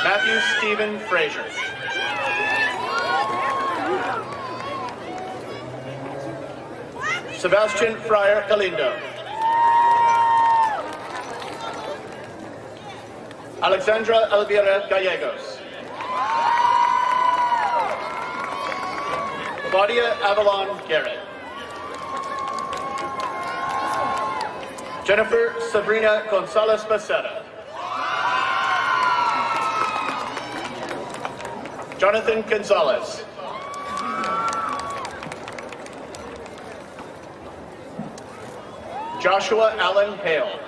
Matthew Stephen Frazier. Sebastian Fryer Galindo. Alexandra Elvira Gallegos. Claudia Avalon Garrett. Jennifer Sabrina Gonzalez Becerra. Jonathan Gonzalez. Joshua Allen Hale.